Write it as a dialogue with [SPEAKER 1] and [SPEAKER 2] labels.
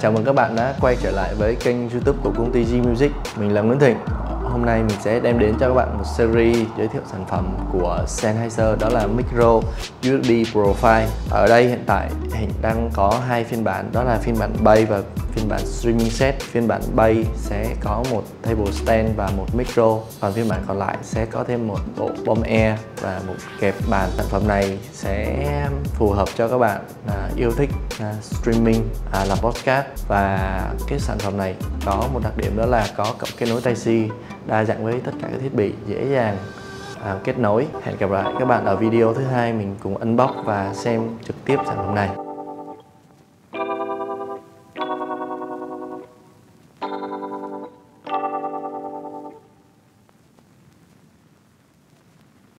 [SPEAKER 1] Chào mừng các bạn đã quay trở lại với kênh YouTube của công ty G Music. Mình là Nguyễn Thịnh. Hôm nay mình sẽ đem đến cho các bạn một series giới thiệu sản phẩm của Sennheiser, đó là Micro USB Profile. Ở đây hiện tại Hình đang có hai phiên bản, đó là phiên bản Bass và phiên bản Streaming Set. Phiên bản Bass sẽ có một table stand và một micro, còn phiên bản còn lại sẽ có thêm một bộ bom air và một kẹp bàn. Sản phẩm này sẽ phù hợp cho các bạn yêu thích streaming, làm podcast. Và cái sản phẩm này có một đặc điểm, đó là có cổng kết nối Type-C đa dạng với tất cả các thiết bị, dễ dàng kết nối. Hẹn gặp lại các bạn ở video thứ hai, mình cùng unbox và xem trực tiếp sản phẩm này.